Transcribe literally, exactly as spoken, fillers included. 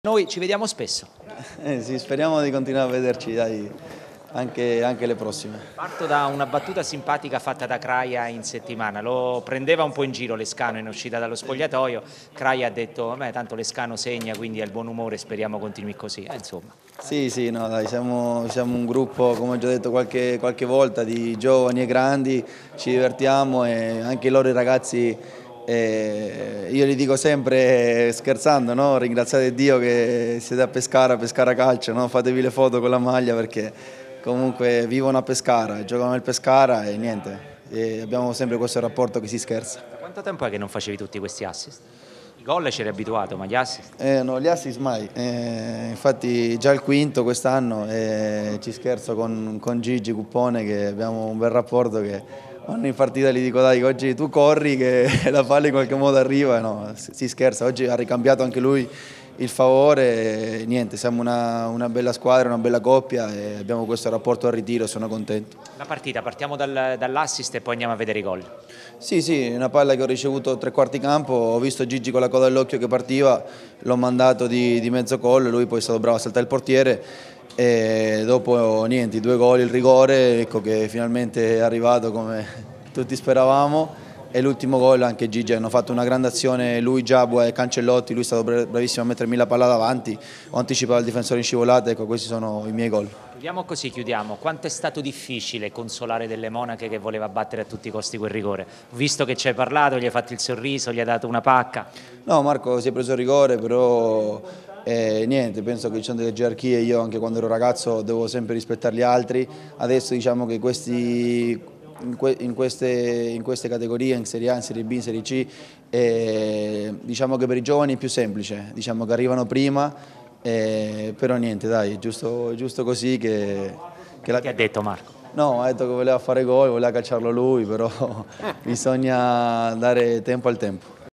Noi ci vediamo spesso. Eh sì, speriamo di continuare a vederci, dai, anche, anche le prossime. Parto da una battuta simpatica fatta da Kraia in settimana. Lo prendeva un po' in giro Lescano in uscita dallo spogliatoio. Kraia ha detto: beh, tanto Lescano segna, quindi ha il buon umore, speriamo continui così. Eh, insomma. Sì, sì, no, dai, siamo, siamo un gruppo, come ho già detto qualche, qualche volta, di giovani e grandi, ci divertiamo e anche loro i ragazzi, eh, io gli dico sempre scherzando, no? Ringraziate Dio che siete a Pescara, a Pescara Calcio, no? Fatevi le foto con la maglia perché comunque vivono a Pescara, giocano nel Pescara e niente, e abbiamo sempre questo rapporto che si scherza. Da quanto tempo è che non facevi tutti questi assist? I gol c'eri abituato, ma gli assist? Eh, no, gli assist mai, eh, infatti già il quinto quest'anno e ci scherzo con, con Gigi Cuppone che abbiamo un bel rapporto che quando in partita gli dico dai oggi tu corri che la palla in qualche modo arriva, no, si, si scherza, oggi ha ricambiato anche lui il favore e niente, siamo una, una bella squadra, una bella coppia e abbiamo questo rapporto al ritiro, sono contento. La partita, partiamo dal, dall'assist e poi andiamo a vedere i gol. Sì, sì, una palla che ho ricevuto tre quarti campo, ho visto Gigi con la coda all'occhio che partiva, l'ho mandato di, di mezzo collo, lui poi è stato bravo a saltare il portiere e dopo niente, due gol, il rigore, ecco che finalmente è arrivato come tutti speravamo e l'ultimo gol anche Gigi, hanno fatto una grande azione, lui, Giabua e Cancellotti, lui è stato bravissimo a mettermi la palla davanti, ho anticipato il difensore in scivolata, ecco questi sono i miei gol. Chiudiamo così, chiudiamo. Quanto è stato difficile consolare Delle Monache che voleva battere a tutti i costi quel rigore? Visto che ci hai parlato, gli hai fatto il sorriso, gli hai dato una pacca. No, Marco si è preso il rigore, però eh, niente, penso che ci sono delle gerarchie, io anche quando ero ragazzo devo sempre rispettare gli altri, adesso diciamo che questi, in, que, in, queste, in queste categorie, in Serie A, in Serie B, in Serie C, eh, diciamo che per i giovani è più semplice, diciamo che arrivano prima. Eh, però niente, dai, è giusto, è giusto così che... che la... Ti ha detto Marco? No, ha detto che voleva fare gol, voleva calciarlo lui, però bisogna dare tempo al tempo.